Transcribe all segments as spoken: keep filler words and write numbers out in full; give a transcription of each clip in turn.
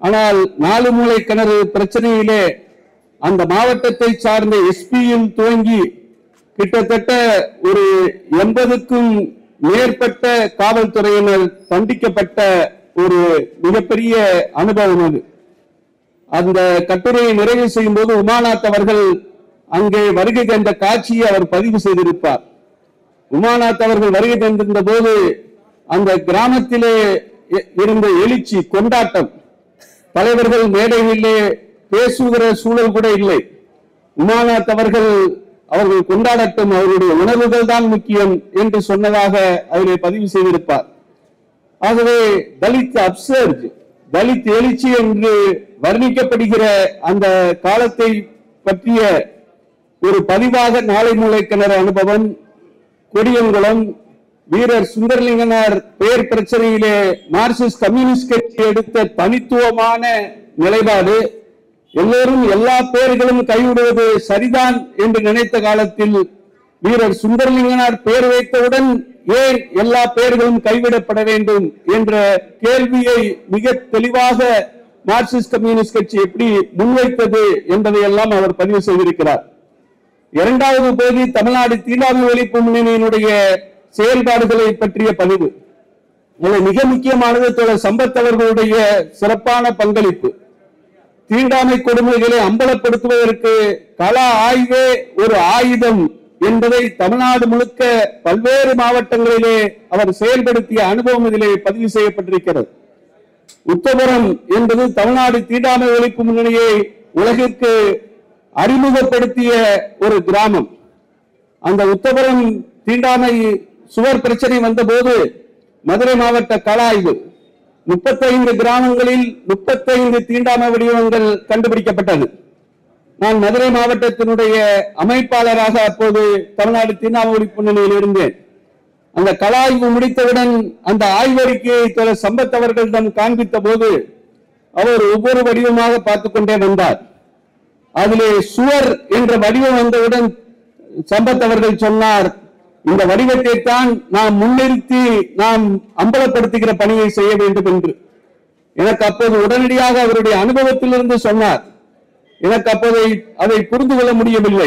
ஆனால் நாலு மூலை கிணறு பிரச்சனையிலே அந்த மாவட்டத்தை சார்ந்த எஸ்பியில் துவங்கி கிட்டத்தட்ட ஒரு எண்பதுக்கும் மேற்பட்ட காவல்துறையினர் தண்டிக்கப்பட்ட ஒரு மிகப்பெரிய அனுபவம் அது. அந்த கட்டுரையை நிறைவு செய்யும் போது உமாநாத் அவர்கள் அங்கே வருகை தந்த காட்சியை அவர் பதிவு செய்திருப்பார். உமாநாத் அவர்கள் வருகை தந்திருந்த போது அந்த கிராமத்திலே இருந்த எழுச்சி கொண்டாட்டம், தலைவர்கள் மேடைகளிலே பேசுகிற சூழல் கூட இல்லை. உமாநாத் அவர்கள் அவர்கள் கொண்டாடட்டும், அவருடைய உணர்வுகள் தான் முக்கியம் என்று சொன்னதாக அதிலே பதிவு செய்திருப்பார். ஆகவே தலித் அப்சர்ஜ், தலித் எழுச்சி என்று வர்ணிக்கப்படுகிற அந்த காலத்தை பற்றிய ஒரு பதிவாக நாளை மூலை கிணறு அனுபவம், கொடியங்குளம், வீரர் சுந்தரலிங்கனார் பெயர் பிரச்சனையிலே மார்க்சிஸ்ட் கம்யூனிஸ்ட் கட்சி எடுத்த தனித்துவமான நிலைப்பாடு, எல்லோரும் எல்லா பெயர்களும் கைவிடுவது சரிதான் என்று நினைத்த காலத்தில் வீரர் சுந்தரலிங்கனார் பெயர் வைத்தவுடன் ஏன் எல்லா பெயர்களும் கைவிடப்பட வேண்டும் என்ற கேள்வியை மிக தெளிவாக மார்க்சிஸ்ட் கம்யூனிஸ்ட் கட்சி எப்படி முன்வைத்தது என்பதை எல்லாம் அவர் பதிவு செய்திருக்கிறார். இரண்டாவது பகுதி தமிழ்நாடு தீண்டாமை ஒழிப்பு முன்னணியினுடைய செயல்பாடுகளை பற்றிய பதிவு. மிக முக்கியமானது தோழர் சம்பத் அவர்களுடைய சிறப்பான பங்களிப்பு. தீண்டாமை கொடுமைகளை அம்பலப்படுத்துவதற்கு கள ஆய்வே ஒரு ஆயுதம் என்பதை தமிழ்நாடு முழுக்க பல்வேறு மாவட்டங்களிலே அவர் செயல்படுத்திய அனுபவம் இதிலே பதிவு செய்யப்பட்டிருக்கிறது. உத்தபுரம் என்பது தமிழ்நாடு தீண்டாமை ஒழிப்பு முன்னணியை உலகிற்கு அறிமுகப்படுத்திய ஒரு கிராமம். அந்த உத்தபுரம் தீண்டாமை சுவர் பிரச்சனை வந்த போது மதுரை மாவட்ட கள ஆய்வு முப்பத்தைந்து கிராமங்களில் முப்பத்தைந்து தீண்டாமை வடிவங்கள் கண்டுபிடிக்கப்பட்டது. நான் மதுரை மாவட்டத்தினுடைய அமைப்பாளராக அப்போது தமிழ்நாடு தீண்டாமை ஒழிப்பு முன்னணியில் இருந்தேன். அந்த கள ஆய்வு முடித்தவுடன் அந்த ஆய்வறிக்கையை தோழர் சம்பத் அவர்களிடம் காண்பித்த போது அவர் ஒவ்வொரு வடிவமாக பார்த்துக் கொண்டே வந்தார். அதிலே சுவர் என்ற வடிவம் வந்தவுடன் சம்பத் அவர்கள் சொன்னார், இந்த வடிவத்தை தான் நாம் முன்னிறுத்தி நாம் அம்பலப்படுத்துகிற பணியை செய்ய வேண்டும் என்று. எனக்கு அப்போது உடனடியாக அவருடைய அனுபவத்திலிருந்து சொன்னார். எனக்கு அப்போதை அதை புரிந்து கொள்ள முடியவில்லை.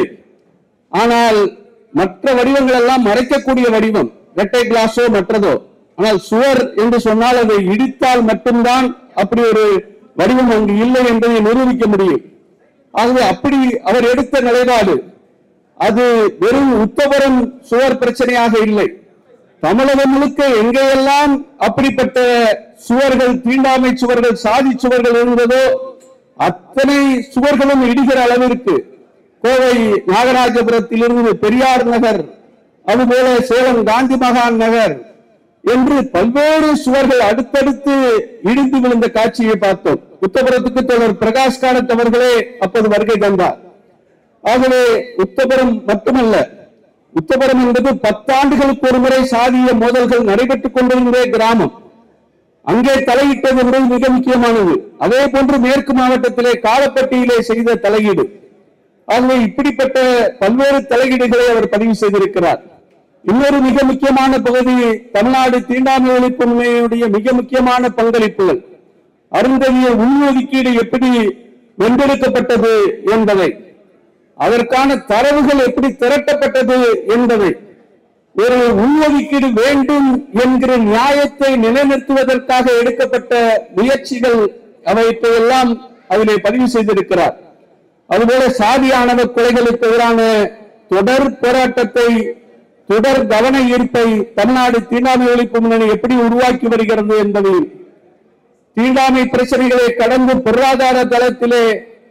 ஆனால் மற்ற வடிவங்கள் எல்லாம் மறைக்கக்கூடிய வடிவம், இரட்டை கிளாஸோ மற்றதோ. ஆனால் சுவர் என்று சொன்னால் அதை இடித்தால் மட்டும்தான் அப்படி ஒரு வடிவம் அங்கு இல்லை என்பதை நிரூபிக்க முடியும். ஆகவே அப்படி அவர் எடுத்த நிலைப்பாடு அது வெறும் உத்தபுரம் சுவர் பிரச்சனையாக இல்லை. தமிழகம் முழுக்க எங்கெல்லாம் அப்படிப்பட்ட சுவர்கள், தீண்டாமை சுவர்கள், சாதி சுவர்கள் இருந்ததோ அத்தனை சுவர்களும் இடிகிற அளவிற்கு கோவை நாகராஜபுரத்தில் இருந்து பெரியார் நகர், அதுபோல சேலம் காந்தி மகான் நகர் என்று பல்வேறு சுவர்கள் அடுத்தடுத்து இடிந்து விழுந்த காட்சியை பார்த்தோம். உத்தபுரத்துக்கு தோழர் பிரகாஷ் காரத் அவர்களே அப்போது வருகை தந்தார். ஆகவே உத்தபுரம் மட்டுமல்ல, உத்தபுரம் என்பது பத்தாண்டுகளுக்கு ஒரு முறை சாதிய மோதல்கள் நடைபெற்றுக் கொண்டிருந்த கிராமம். அங்கே தலையிட்டது என்பது மிக முக்கியமானது. அதே போன்று மேற்கு மாவட்டத்திலே காலப்பட்டியிலே செய்த தலையீடு. ஆகவே இப்படிப்பட்ட பல்வேறு தலையீடுகளை அவர் பதிவு செய்திருக்கிறார். இன்னொரு மிக முக்கியமான பகுதி தமிழ்நாடு தீண்டாமை ஒழிப்பு முன்னணியுடைய மிக முக்கியமான பங்களிப்புகள், அருந்ததிய உள்ஒதுக்கீடு எப்படி வென்றெடுக்கப்பட்டது என்பதை, அதற்கான தரவுகள் எப்படி திரட்டப்பட்டது என்பதை, ஒரு உள்ஒதுக்கீடு வேண்டும் என்கிற நியாயத்தை நிலைநிறுத்துவதற்காக எடுக்கப்பட்ட முயற்சிகள் அவையெல்லாம் அதிலே பதிவு செய்திருக்கிறார். அதுபோல சாதி ஆணவ கொலைகளுக்கு எதிரான தொடர் போராட்டத்தை, தொடர் கவன ஈர்ப்பை தமிழ்நாடு தீண்டாமை ஒழிப்பு முன்னணி எப்படி உருவாக்கி வருகிறது என்பதையும், தீண்டாமை பிரச்சனைகளை கடந்து பொருளாதார தளத்திலே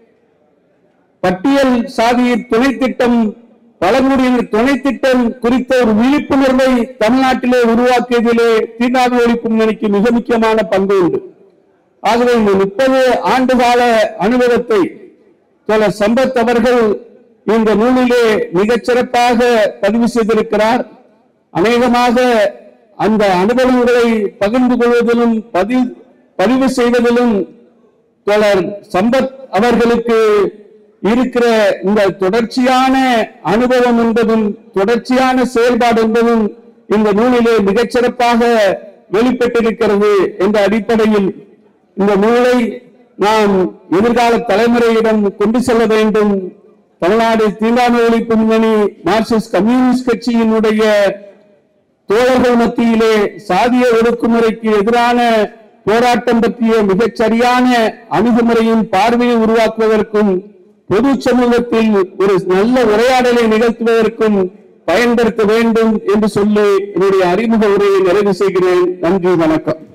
பட்டியல் சாதியின் துணை திட்டம், பழங்குடியினர் துணை திட்டம் குறித்த ஒரு விழிப்புணர்வை தமிழ்நாட்டிலே உருவாக்கியதிலே தீண்டாமை ஒழிப்பு முன்னணிக்கு மிக முக்கியமான பங்கு உண்டு. ஆகவே இந்த முப்பது ஆண்டுகால அனுபவத்தை தோழர் சம்பத் அவர்கள் இந்த நூலிலே மிகச் சிறப்பாக பதிவு செய்திருக்கிறார். அநேகமாக அந்த அனுபவங்களை பகிர்ந்து கொள்வதிலும் பதிவு பதிவு செய்வதிலும் தோழர் சம்பத் அவர்களுக்கு இருக்கிற இந்த தொடர்ச்சியான அனுபவம் என்பதும் தொடர்ச்சியான செயல்பாடு என்பதும் இந்த நூலிலே மிகச் சிறப்பாக வெளிப்பட்டிருக்கிறது என்ற அடிப்படையில் இந்த நூலை நாம் எதிர்கால தலைமுறையிடம் கொண்டு செல்ல வேண்டும். தமிழ்நாடு தீண்டாமை ஒழிப்பு முன்னணி மார்க்சிஸ்ட் கம்யூனிஸ்ட் கட்சியினுடைய தோழர்கள் மத்தியிலே சாதிய ஒடுக்குமுறைக்கு எதிரான போராட்டம் பற்றிய மிகச் சரியான அணுகுமுறையின் பார்வையை உருவாக்குவதற்கும் பொது சமூகத்தில் ஒரு நல்ல உரையாடலை நிகழ்த்துவதற்கும் பயன்படுத்த வேண்டும் என்று சொல்லி என்னுடைய அறிமுக உரையை நிறைவு செய்கிறேன். நன்றி, வணக்கம்.